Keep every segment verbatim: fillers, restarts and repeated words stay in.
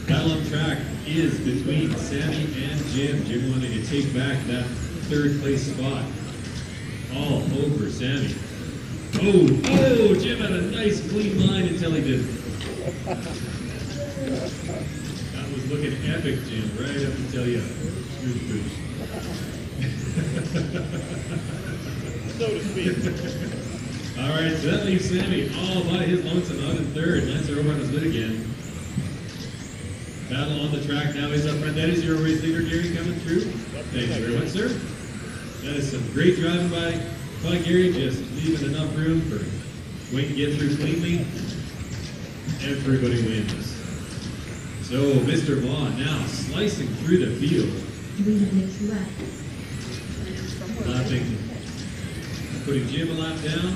Battle on track is between Sammy and Jim. Jim wanting to take back that third place spot. All over Sammy. Oh, oh, Jim had a nice clean line until he didn't. That was looking epic, Jim, right up until you screwed the boots. So to speak. All right, so that leaves Sammy all by his lonesome out in third. Lancer over on his lid again. Battle on the track now is up front. That is your race leader, Gary, coming through. Thanks very much, sir. That is some great driving by, by Gary, just leaving enough room for Wayne to get through cleanly. Everybody wins. So Mister Vaughn now slicing through the field. Lapping, putting Jim a lap down.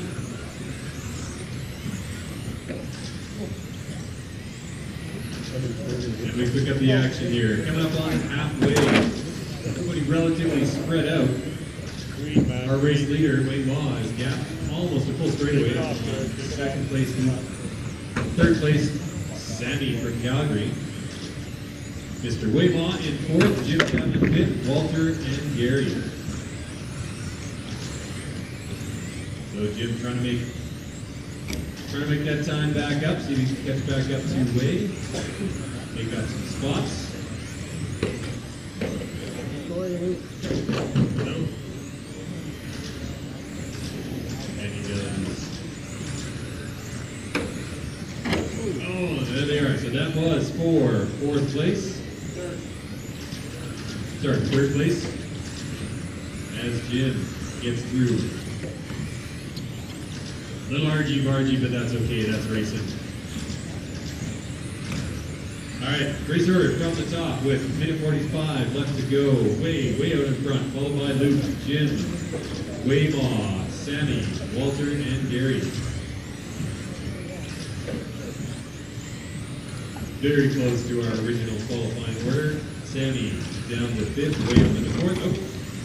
And we pick up the action here. Coming up on halfway. Everybody relatively spread out. Our race leader, Wayne Waugh, is gapped almost a full straightaway. Second place, third place, Sammy from Calgary. Mister Wayne Waugh in fourth, Jim Chapman fifth, Walter and Gary. So Jim trying to make trying to make that time back up, see if he can catch back up to Wade. They got some spots. No. And he does. Oh, there they are. So that was for fourth place. Sorry, third place. As Jim gets through. A little argy-bargy, but that's okay. That's racing. All right, race order from the top with minute forty-five left to go. Way, way out in front, followed by Luke, Jim, Waymaw, Sammy, Walter, and Gary. Very close to our original qualifying order. Sammy down to fifth, way up into fourth. Oh.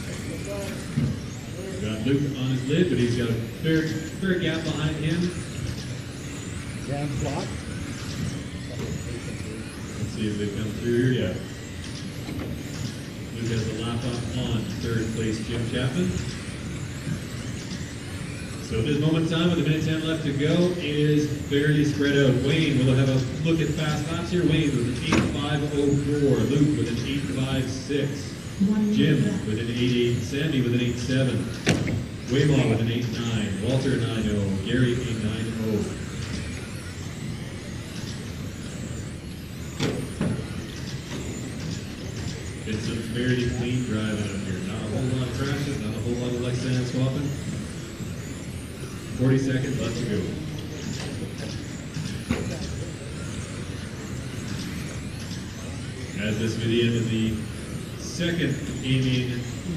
Got Luke on his lid, but he's got a fair, fair gap behind him. Down block. Let's see if they come through here. Yeah. Luke has a lap up on third place Jim Chapman. So at this moment in time, with a minute ten left to go, it is fairly spread out. Wayne will have a look at fast laps here. Wayne with an eight five oh four. Luke with an eight five six. Jim with an eight eight. Sammy with an eight seven. Waymaw with an eight nine. Walter nine oh. Gary eight nine oh. It's a very clean driving up here. Not a whole lot of crashes, not a whole lot of left sand swapping. forty seconds left to go. As this will be the end of the second gaming,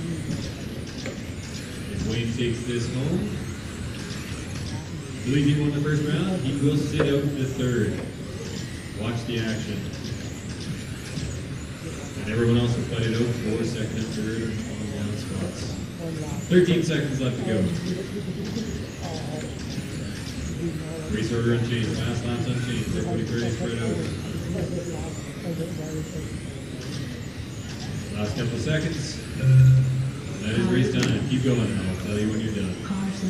if Wayne takes this home, I believe he won the first round, he will sit out the third. Watch the action. And everyone else will fight it out for second and third and on down spots. thirteen seconds left to go. Race order unchanged, fast laps unchanged, everybody very spread out. Last couple of seconds. That is race time. Keep going and I'll tell you when you're done.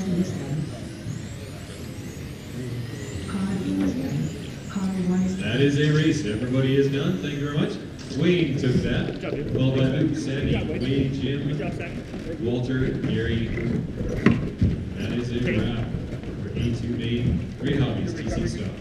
That is a race. Everybody is done. Thank you very much. Wayne took that. Followed by Luke, Sammy, Wayne, Jim, Walter, Gary. That is a wrap. A two main Great Hobbies T C stop.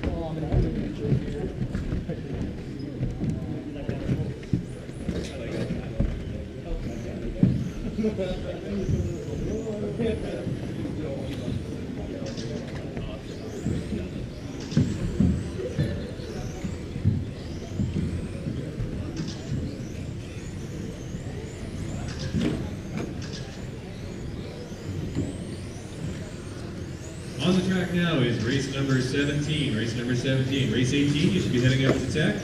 On the track now is race number seventeen. Race number seventeen. Race eighteen, you should be heading up to tech.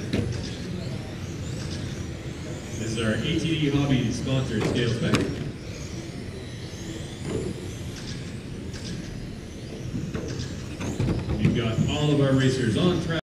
This is our A T D Hobby sponsored scale spec. We've got all of our racers on track.